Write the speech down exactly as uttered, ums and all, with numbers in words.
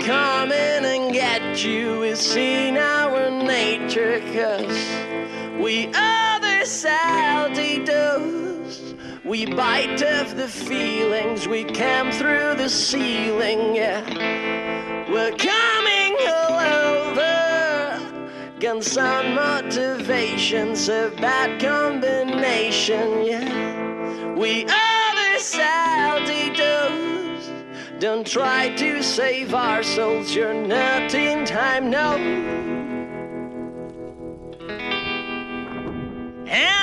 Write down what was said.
coming and get you. It's in our nature, 'cause we are the salty dose. We bite off the feelings, we come through the ceiling, yeah. We're coming all over. Guns on motivation's a bad combination, yeah. We are the salty dose. Don't try to save our souls, you're not in time, no. And